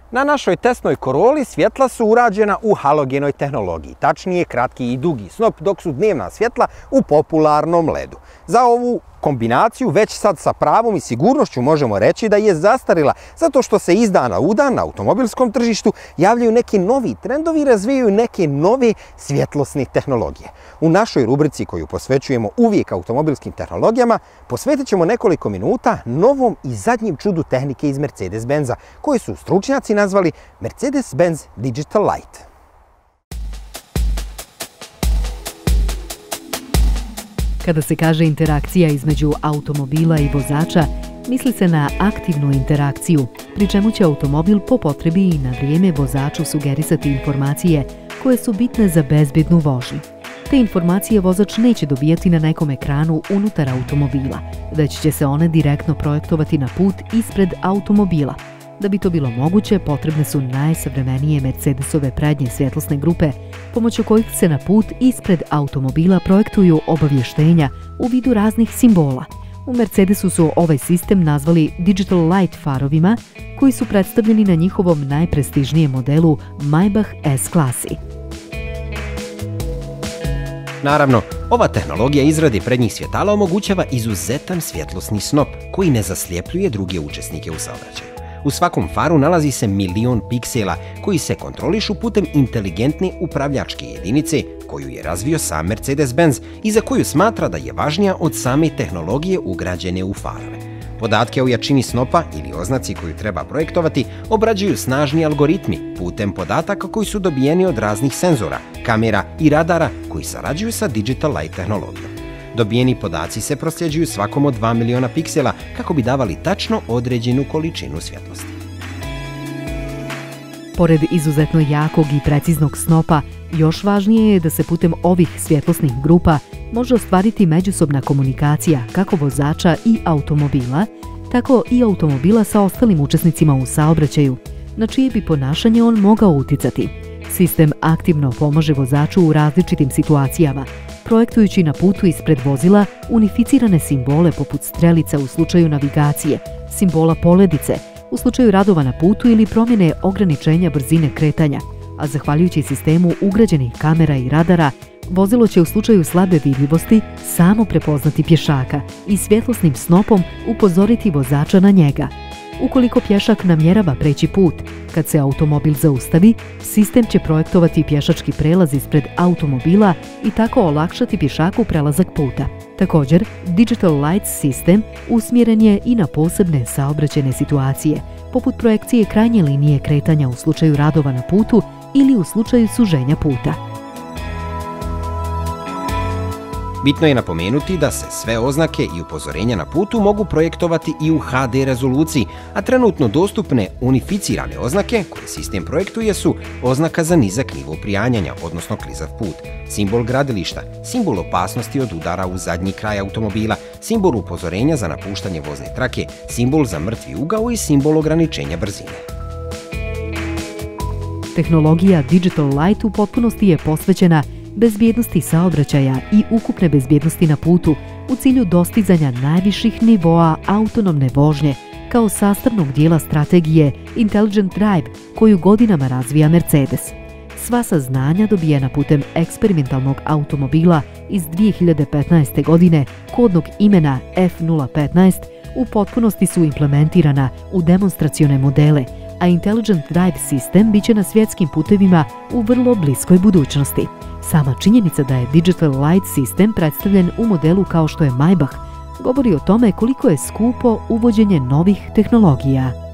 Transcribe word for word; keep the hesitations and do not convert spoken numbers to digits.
Na našoj testnoj Corolli svjetla su urađena u halogenoj tehnologiji, tačnije kratki i dugi snop, dok su dnevna svjetla u popularnom ledu. Za ovu kombinaciju već sad sa pravom i sigurnošću možemo reći da je zastarila, zato što se iz dana u dan na automobilskom tržištu javljaju neki novi trendovi i razvijaju neke nove svjetlosne tehnologije. U našoj rubrici koju posvećujemo uvijek automobilskim tehnologijama, posvetit ćemo nekoliko minuta novom i zadnjem čudu tehnike iz Mercedes-Benza, koji su stručnjaci nazvali Mercedes-Benz Digital Light. Kada se kaže interakcija između automobila i vozača, misli se na aktivnu interakciju, pri čemu će automobil po potrebi i na vrijeme vozaču sugerisati informacije koje su bitne za bezbjednu vožnju. Te informacije vozač neće dobijati na nekom ekranu unutar automobila, već će se one direktno projektovati na put ispred automobila. Da bi to bilo moguće, potrebne su najsavremenije Mercedesove prednje svjetlosne grupe, pomoću kojih se na put ispred automobila projektuju obavještenja u vidu raznih simbola. U Mercedesu su ovaj sistem nazvali Digital Light farovima, koji su predstavljeni na njihovom najprestižnijem modelu Maybach S klasi. Naravno, ova tehnologija izrade prednjih svjetala omogućava izuzetan svjetlosni snop koji ne zaslijepljuje druge učesnike u saobraćaju. U svakom faru nalazi se milion piksela koji se kontrolišu putem inteligentne upravljačke jedinice koju je razvio sam Mercedes-Benz i za koju smatra da je važnija od same tehnologije ugrađene u farove. Podatke o jačini snopa ili oznaci koju treba projektovati obrađuju snažni algoritmi putem podataka koji su dobijeni od raznih senzora, kamera i radara koji sarađuju sa Digital Light tehnologijom. Dobijeni podaci se prosljeđuju svakom od dva miliona piksela kako bi davali tačno određenu količinu svjetlosti. Pored izuzetno jakog i preciznog snopa, još važnije je da se putem ovih svjetlosnih grupa može ostvariti međusobna komunikacija kako vozača i automobila, tako i automobila sa ostalim učesnicima u saobraćaju, na čije bi ponašanje on mogao uticati. Sistem aktivno pomaže vozaču u različitim situacijama, projektujući na putu ispred vozila unificirane simbole poput strelica u slučaju navigacije, simbola poledice u slučaju radova na putu ili promjene ograničenja brzine kretanja, a zahvaljujući sistemu ugrađenih kamera i radara, vozilo će u slučaju slabe vidljivosti samo prepoznati pješaka i svjetlosnim snopom upozoriti vozača na njega. Ukoliko pješak namjerava preći put, kad se automobil zaustavi, sistem će projektovati pješački prelaz ispred automobila i tako olakšati pješaku prelazak puta. Također, Digital Light sistem usmjeren je i na posebne saobraćajne situacije, poput projekcije krajnje linije kretanja u slučaju radova na putu ili u slučaju suženja puta. Bitno je napomenuti da se sve oznake i upozorenja na putu mogu projektovati i u ha de rezoluciji, a trenutno dostupne unificirane oznake koje sistem projektuje su oznaka za nizak nivo prijanjanja, odnosno klizav put, simbol gradilišta, simbol opasnosti od udara u zadnji kraj automobila, simbol upozorenja za napuštanje vozne trake, simbol za mrtvi ugao i simbol ograničenja brzine. Tehnologija Digital Light u potpunosti je posvećena bezbjednosti saobraćaja i ukupne bezbjednosti na putu u cilju dostizanja najviših nivoa autonomne vožnje kao sastavnog dijela strategije Intelligent Drive koju godinama razvija Mercedes. Sva saznanja dobijena putem eksperimentalnog automobila iz dvije hiljade petnaeste. godine kodnog imena F nula petnaest u potpunosti su implementirana u demonstracione modele, a Intelligent Drive sistem biće na svjetskim putevima u vrlo bliskoj budućnosti. Sama činjenica da je Digital Light sistem predstavljen u modelu kao što je Maybach govori o tome koliko je skupo uvođenje novih tehnologija.